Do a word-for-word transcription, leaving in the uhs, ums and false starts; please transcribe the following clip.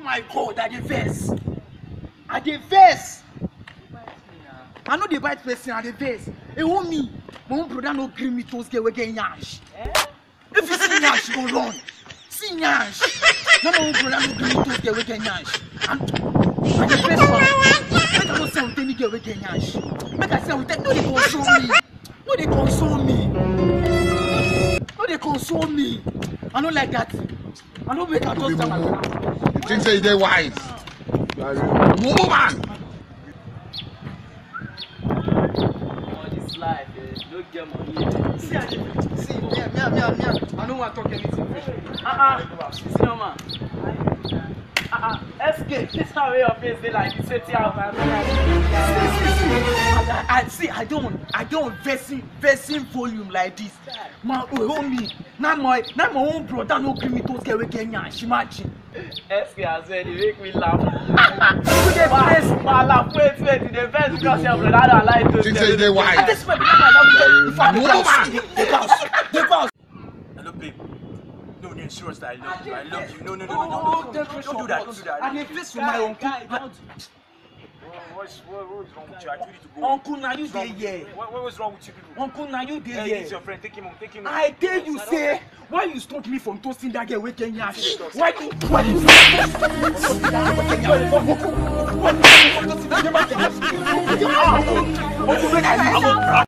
my God, I dey vex. I dey vex. I know they bite person, I dey vex. It won't me. My own brother no green me toast get we get nyash. Eh? If you see nyash, you go run. See nyash. Now my own brother no green me toast get we get nyash. And I dey vex for. Make I no say we get we get nyash. Make I say we take no dey console me. No dey console me. No dey console me. I don't like that. I don't make a toast time. You think say they wise? You are a woman. Life, eh? Don't get money. See, I, see, me, me, me, me, I don't want to talk anything. Uh-uh. See, no man. Uh-uh. S K, this how your face is like this. See, I see. I don't. I don't versing, versing volume like this. My own me. Now my, now my own brother no give me those get we get nyash. Imagine. S K as well, you make me laugh. The best, my laugh. Wait, wait, the best because your brother don't like to. Think say they wise? This man, the boss, the boss. Hello, babe. No, no, serious that I love you. I love you. No, no, no, no, no, no. Don't do that. Don't do that. I dey face for my uncle. What's what, what's wrong with you? I told you to go. Uncle, now you dey here. What, what was wrong with you people? Uncle, now you dey Hey, here. he's your friend. Take him home. Take him home. I tell you, say, why you stop me from toasting that girl with Kenya? Why you, why you stop me from toasting that girl with Kenya? Why you stop me from toasting that girl with Kenya? Uncle, make I leave.